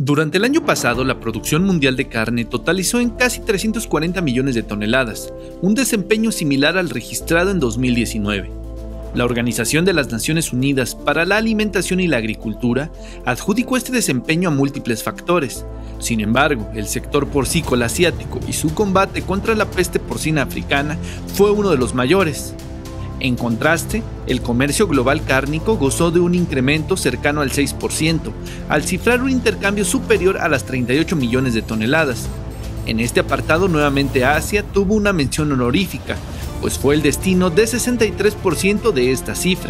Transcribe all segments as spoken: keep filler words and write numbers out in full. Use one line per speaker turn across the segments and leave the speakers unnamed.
Durante el año pasado, la producción mundial de carne totalizó en casi trescientos cuarenta millones de toneladas, un desempeño similar al registrado en dos mil diecinueve. La Organización de las Naciones Unidas para la Alimentación y la Agricultura adjudicó este desempeño a múltiples factores. Sin embargo, el sector porcícola asiático y su combate contra la peste porcina africana fue uno de los mayores. En contraste, el comercio global cárnico gozó de un incremento cercano al seis por ciento, al cifrar un intercambio superior a las treinta y ocho millones de toneladas. En este apartado, nuevamente Asia tuvo una mención honorífica, pues fue el destino de sesenta y tres por ciento de esta cifra.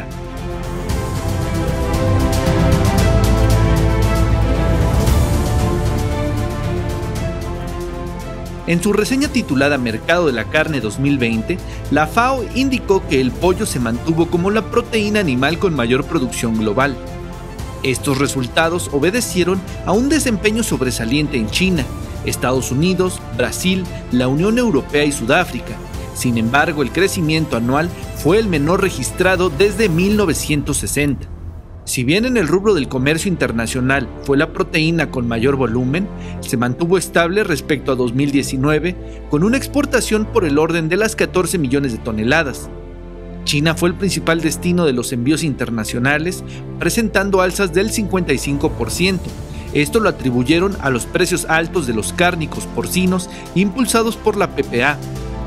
En su reseña titulada Mercado de la Carne dos mil veinte, la FAO indicó que el pollo se mantuvo como la proteína animal con mayor producción global. Estos resultados obedecieron a un desempeño sobresaliente en China, Estados Unidos, Brasil, la Unión Europea y Sudáfrica. Sin embargo, el crecimiento anual fue el menor registrado desde mil novecientos sesenta. Si bien en el rubro del comercio internacional fue la proteína con mayor volumen, se mantuvo estable respecto a dos mil diecinueve, con una exportación por el orden de las catorce millones de toneladas. China fue el principal destino de los envíos internacionales, presentando alzas del cincuenta y cinco por ciento. Esto lo atribuyeron a los precios altos de los cárnicos porcinos impulsados por la P P A.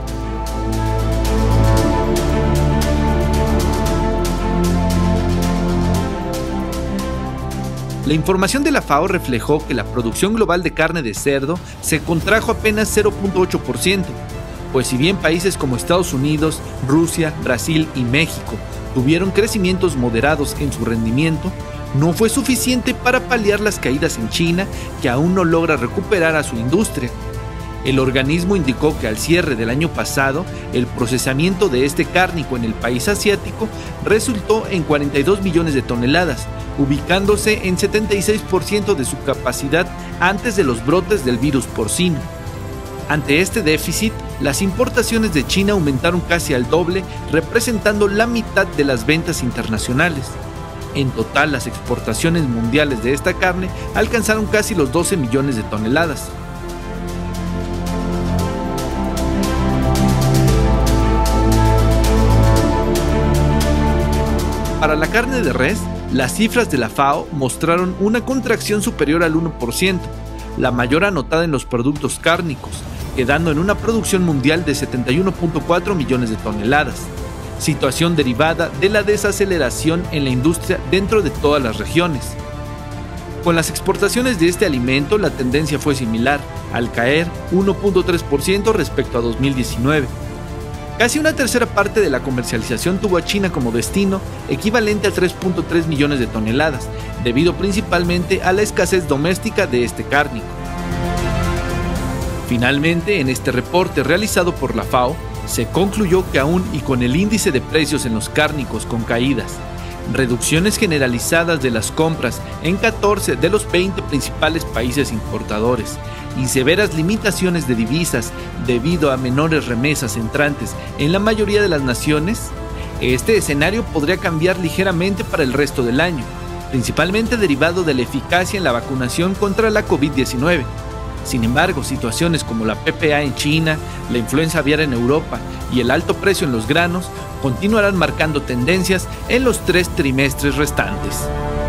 La información de la FAO reflejó que la producción global de carne de cerdo se contrajo apenas cero punto ocho por ciento, pues si bien países como Estados Unidos, Rusia, Brasil y México tuvieron crecimientos moderados en su rendimiento, no fue suficiente para paliar las caídas en China, que aún no logra recuperar a su industria. El organismo indicó que al cierre del año pasado, el procesamiento de este cárnico en el país asiático resultó en cuarenta y dos millones de toneladas, ubicándose en setenta y seis por ciento de su capacidad antes de los brotes del virus porcino. Ante este déficit, las importaciones de China aumentaron casi al doble, representando la mitad de las ventas internacionales. En total, las exportaciones mundiales de esta carne alcanzaron casi los doce millones de toneladas. Para la carne de res, las cifras de la FAO mostraron una contracción superior al uno por ciento, la mayor anotada en los productos cárnicos, quedando en una producción mundial de setenta y uno punto cuatro millones de toneladas, situación derivada de la desaceleración en la industria dentro de todas las regiones. Con las exportaciones de este alimento, la tendencia fue similar, al caer uno punto tres por ciento respecto a dos mil diecinueve. Casi una tercera parte de la comercialización tuvo a China como destino, equivalente a tres punto tres millones de toneladas, debido principalmente a la escasez doméstica de este cárnico. Finalmente, en este reporte realizado por la FAO, se concluyó que aún y con el índice de precios en los cárnicos con caídas, reducciones generalizadas de las compras en catorce de los veinte principales países importadores y severas limitaciones de divisas debido a menores remesas entrantes en la mayoría de las naciones, este escenario podría cambiar ligeramente para el resto del año, principalmente derivado de la eficacia en la vacunación contra la COVID diecinueve. Sin embargo, situaciones como la P P A en China, la influenza aviar en Europa y el alto precio en los granos continuarán marcando tendencias en los tres trimestres restantes.